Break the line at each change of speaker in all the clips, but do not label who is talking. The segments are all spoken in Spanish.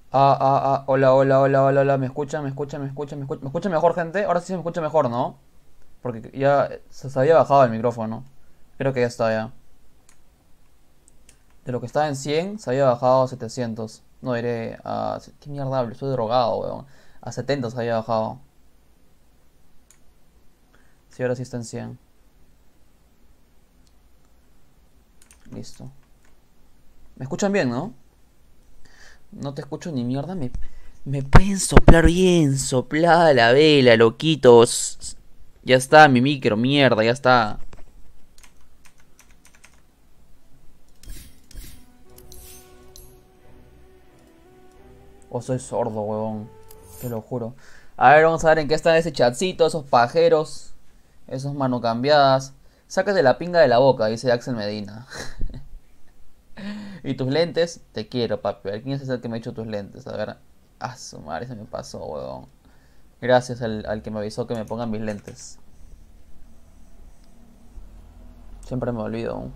Hola, hola, hola, hola, hola, ¿me escuchan? ¿Me escuchan? ¿Me escuchan? ¿Me escuchan mejor, gente? Ahora sí se me escucha mejor, ¿no? Porque ya se había bajado el micrófono. Creo que ya está ya. De lo que estaba en 100 se había bajado a 700. No, diré a... ¿Qué mierda hablo? Estoy drogado, weón. A 70 se había bajado. Sí, ahora sí está en 100. Listo. ¿Me escuchan bien, no? No te escucho ni mierda. Me pueden soplar bien. Soplar la vela, loquitos. Ya está mi micro, mierda, ya está. O soy sordo, huevón. Te lo juro. A ver, vamos a ver en qué está ese chatcito, esos pajeros, esos mano cambiadas. Sácate la pinga de la boca, dice Axel Medina. ¿Y tus lentes? Te quiero, papi. A ver, ¿quién es el que me ha hecho tus lentes? A ver. Ah, su madre, se me pasó, huevón. Gracias al que me avisó que me pongan mis lentes. Siempre me olvido.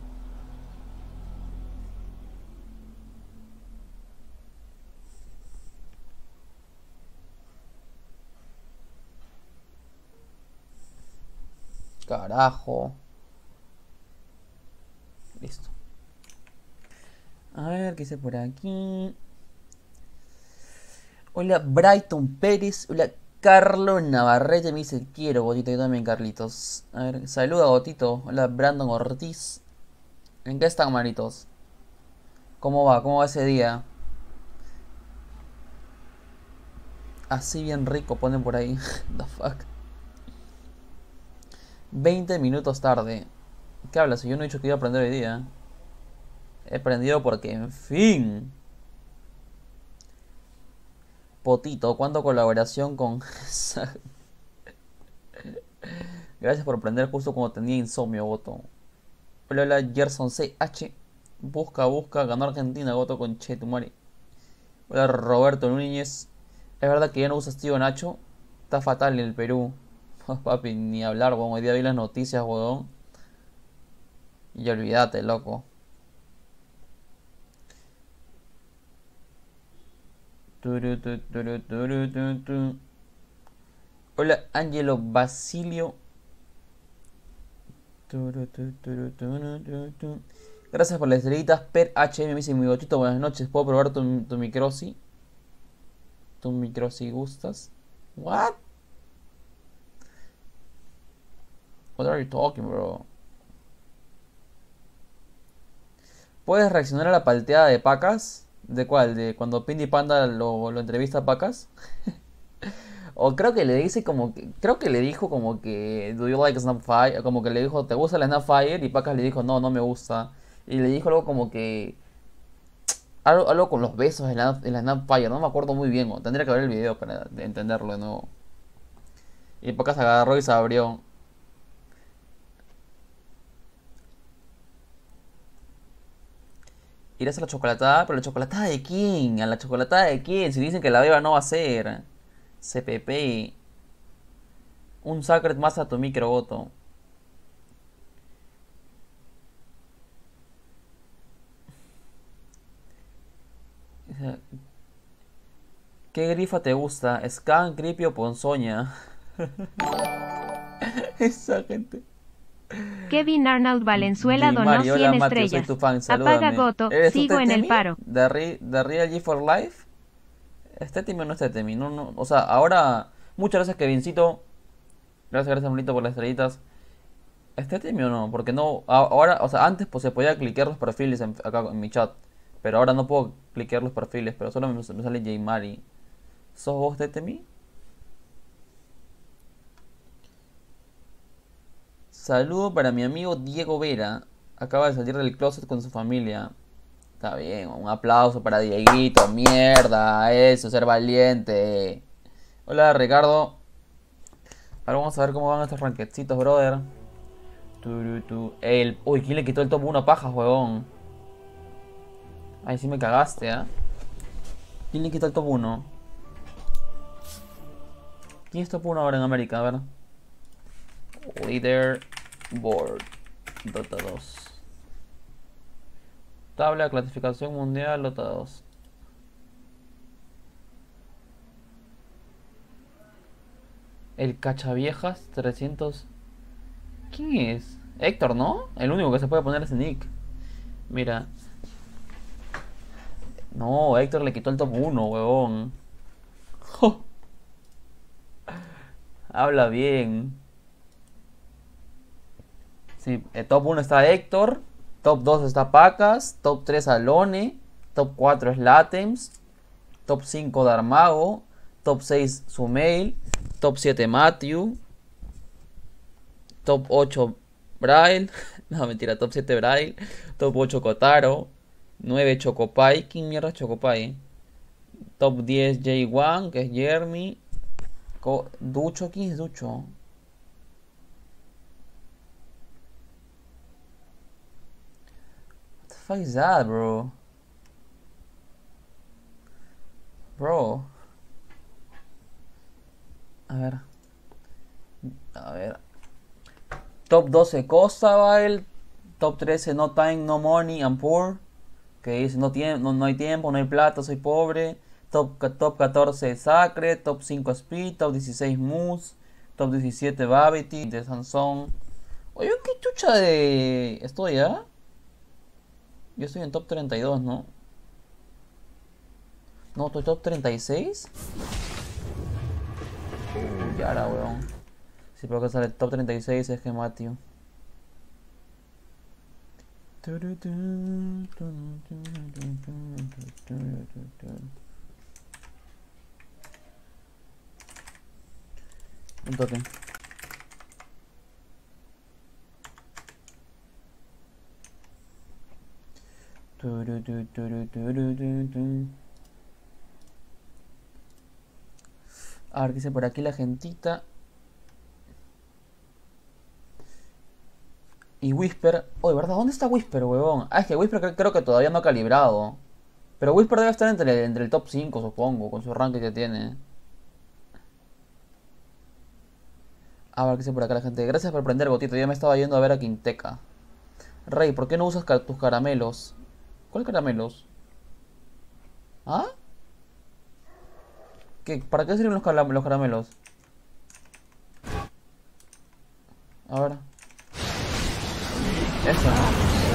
Carajo. Listo. A ver, ¿qué hice por aquí? Hola, Brighton Pérez. Hola, Carlos Navarrete me dice quiero, Gotito. Yo también, Carlitos. A ver, saluda, Gotito. Hola, Brandon Ortiz. ¿En qué están, manitos? ¿Cómo va? ¿Cómo va ese día? Así bien rico, ponen por ahí. The fuck. 20 minutos tarde. ¿Qué hablas? Si yo no he dicho que iba a aprender hoy día. He aprendido porque, en fin. Potito, ¿cuánto colaboración con... Gracias por aprender justo cuando tenía insomnio, Goto. Hola, hola, Gerson CH. Busca, ganó Argentina, Goto con Chetumari. Hola, Roberto Núñez. Es verdad que ya no usas tío Nacho. Está fatal en el Perú. Papi, ni hablar, weón. Hoy día vi las noticias, weón. Y olvídate, loco. Turu, tu, turu, turu, tu, tu. Hola, Angelo Basilio. Turu, tu, turu, turu, tu, tu. Gracias por las estrellitas. Per HM me dice mi botito, buenas noches. ¿Puedo probar tu microsi? ¿Tu microsi gustas? What? What are you talking, bro? ¿Puedes reaccionar a la palteada de Pacas? ¿De cuál? ¿De cuando Pindy Panda lo entrevista a Pacas? O creo que le dice como que... Creo que le dijo como que... ¿Do you like Snapfire? Como que le dijo, ¿te gusta la Snapfire? Y Pacas le dijo, no, no me gusta. Y le dijo algo como que... Algo con los besos en la Snapfire. No me acuerdo muy bien. Tendría que ver el video para entenderlo de nuevo. Y Pacas agarró y se abrió. ¿Irás a la chocolatada? ¿Pero la chocolatada de quién? ¿A la chocolatada de quién? Si dicen que la beba no va a ser. CPP. Un Sacred más a tu microvoto. ¿Qué grifa te gusta? ¿Scan, Creepy o Ponzoña? Esa gente.
Kevin Arnold Valenzuela
J.
donó
Mario, hola
100
Mateo, soy
estrellas.
tu fan,
Apaga
salúdame.
Goto,
¿Eres tú
sigo en el
Tetemi?
paro.
¿De Real G for Life? ¿Es Tetemi o no es Tetemi? No, no, o sea, ahora, muchas gracias Kevincito. Gracias, gracias, bonito, por las estrellitas. ¿Es Tetemi o no? Porque no, ahora, o sea, antes pues se podía cliquear los perfiles acá en mi chat. Pero ahora no puedo cliquear los perfiles, pero solo me sale J. Mari. ¿Sos vos Tetemi? Saludo para mi amigo Diego Vera. Acaba de salir del closet con su familia. Está bien, un aplauso para Dieguito. Mierda, eso, ser valiente. Hola Ricardo. Ahora vamos a ver cómo van estos ranquecitos, brother. Uy, ¿quién le quitó el top 1 a pajas, huevón? Ahí sí me cagaste, ¿ah? ¿Quién le quitó el top 1? ¿Quién es top 1 ahora en América? A ver. Leaderboard. Dota 2. Tabla de clasificación mundial, Dota 2. El cachaviejas 300. ¿Quién es? Héctor, ¿no? El único que se puede poner ese nick. Mira. No, Héctor le quitó el top 1, huevón. Jo. Habla bien. Sí, el top 1 está Héctor. Top 2 está Pacas. Top 3 Alone. Top 4 es Latems. Top 5 Darmago. Top 6 Sumail. Top 7 Matthew. Top 8 Braille. No, mentira, top 7 Braille. Top 8 Kotaro. 9 Chocopai. ¿Quién mierda es Chocopai? Top 10 J1, que es Jeremy. Ducho, ¿quién es Ducho? What the fuck is that, bro? Bro. A ver. A ver. Top 12 Kostabael. Top 13 No Time, No Money, I'm Poor. Que dice no hay tiempo, no hay plata, soy pobre. Top 14 Sacre. Top 5 Speed. Top 16 Moose. Top 17 Babity de Sansón. Oye, ¿qué chucha de... ¿Estoy ya? Yo estoy en top 32, ¿no? No, estoy top 36. Ya era, weón. Si puedo que sale top 36 es que Matthew. Un toque. A ver qué dice por aquí la gentita. Y Whisper. Oye, ¿verdad? ¿Dónde está Whisper, huevón? Ah, es que Whisper creo que todavía no ha calibrado. Pero Whisper debe estar entre el top 5, supongo, con su ranking que tiene. A ver qué dice por acá la gente. Gracias por prender, Gotito. Ya me estaba yendo a ver a Quinteca. Rey, ¿por qué no usas tus caramelos? ¿Cuáles caramelos? ¿Ah? ¿Para qué sirven los caramelos? A ver. Eso, ¿no?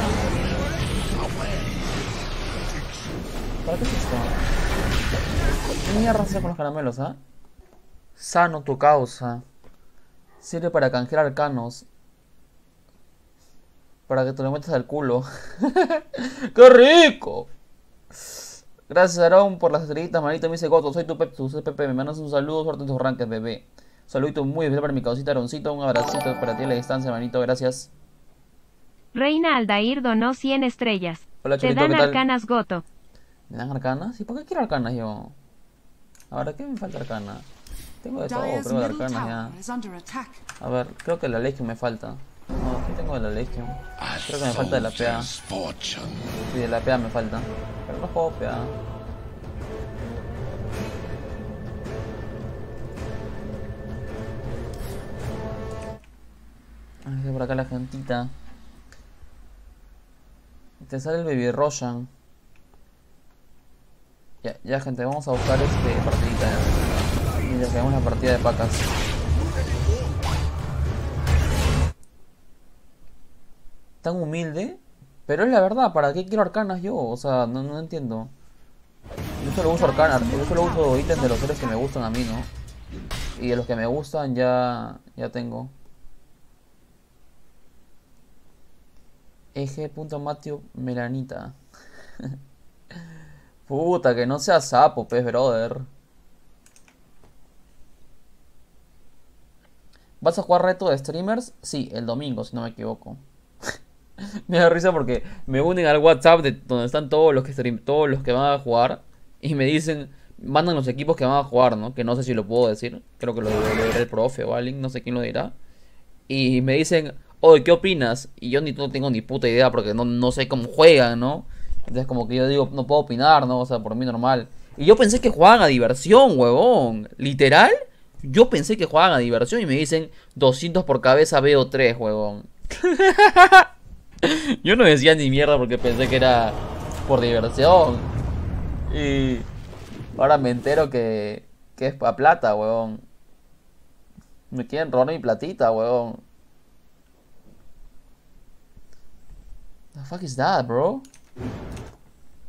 ¿Para qué es esto? ¿Qué mierda hace con los caramelos, ah? Sano tu causa. Sirve para canjear arcanos. Para que te lo metas al culo. ¡Qué rico! Gracias, Aarón, por las estrellitas, manito. Me dice Goto, soy tu Pepe. Me mandas un saludo, suerte en tus ranques, bebé. Saludito muy especial para mi causita, Aaroncito. Un abracito para ti a la distancia, manito. Gracias.
Reina Aldair donó 100 estrellas.
Hola,
Te
Chorito,
dan
¿qué tal?
arcanas Goto.
¿Me dan arcanas? ¿Y por qué quiero arcanas yo? Ahora, ¿qué me falta arcana? Tengo de todo, creo, de arcanas ya. A ver, creo que la Legion me falta. No, ¿qué tengo de la Legion? Creo que me falta de la PA. Sí, de la PA me falta. Pero no juego PA. Ay, por acá la gentita. Te sale el Baby Roshan. Ya gente, vamos a buscar partidita. Y ya quedamos la partida de Pacas. Tan humilde. Pero es la verdad, ¿para qué quiero arcanas yo? O sea, no entiendo. Yo solo uso arcanas, yo solo uso ítems de los seres que me gustan a mí, ¿no? Y de los que me gustan ya tengo. Eje.Mateo Melanita. Puta, que no sea sapo, pez, brother. ¿Vas a jugar reto de streamers? Sí, el domingo, si no me equivoco. Me da risa porque me unen al WhatsApp de donde están todos los que van a jugar. Y me dicen, mandan los equipos que van a jugar, ¿no? Que no sé si lo puedo decir. Creo que lo dirá el profe o alguien, no sé quién lo dirá. Y me dicen, oye, ¿qué opinas? Y yo no tengo ni puta idea porque no sé cómo juegan, ¿no? Entonces como que yo digo, no puedo opinar, ¿no? O sea, por mí normal. Y yo pensé que jugaban a diversión, huevón. Literal, yo pensé que jugaban a diversión y me dicen 200 por cabeza veo 3, huevón. Yo no decía ni mierda porque pensé que era por diversión. Y ahora me entero que es pa' plata, huevón. Me quieren robar mi platita, weón. The fuck is that, bro?